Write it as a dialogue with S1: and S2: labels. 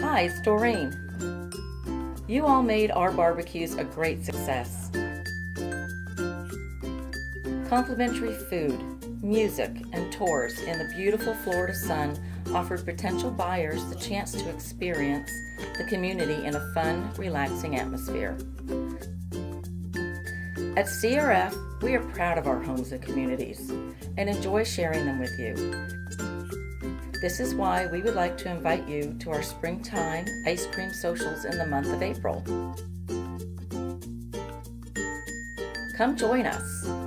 S1: Hi, it's Doreen. You all made our barbecues a great success. Complimentary food, music, and tours in the beautiful Florida sun offered potential buyers the chance to experience the community in a fun, relaxing atmosphere. At CRF, we are proud of our homes and communities and enjoy sharing them with you. This is why we would like to invite you to our springtime ice cream socials in the month of April. Come join us.